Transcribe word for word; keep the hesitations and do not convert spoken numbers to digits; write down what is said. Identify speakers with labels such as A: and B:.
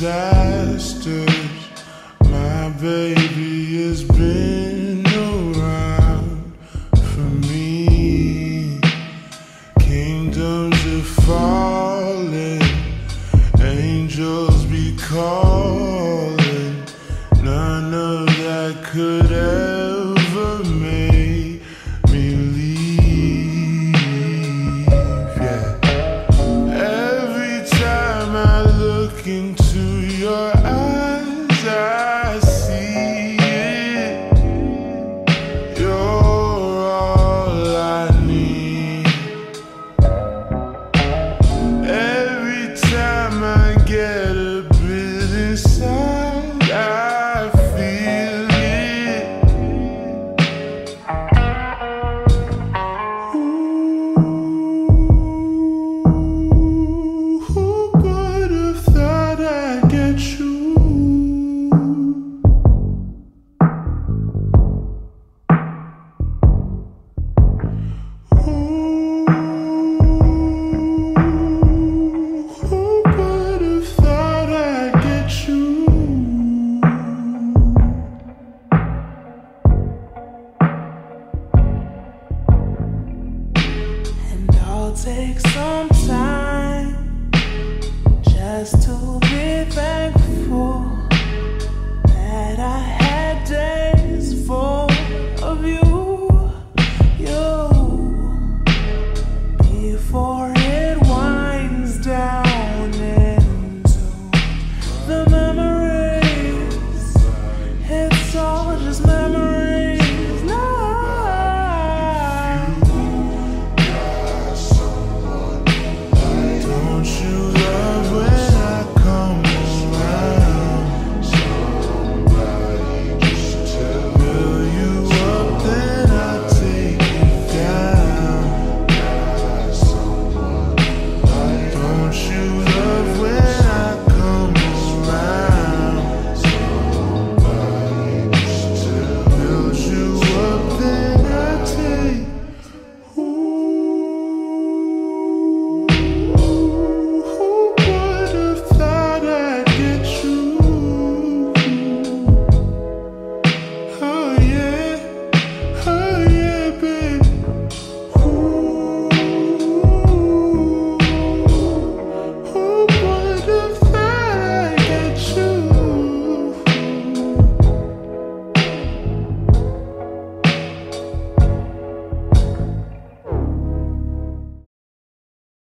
A: disasters. My baby has been around for me. Kingdoms are falling, angels be calling. None of that could ever make me leave. Yeah. Every time I look into your eyes, I see it. You're all I need. Every time I get a bit inside, I feel it. Ooh, who would have thought I'd get you? Ooh, who would have thought I'd get you?
B: And I'll take some time just to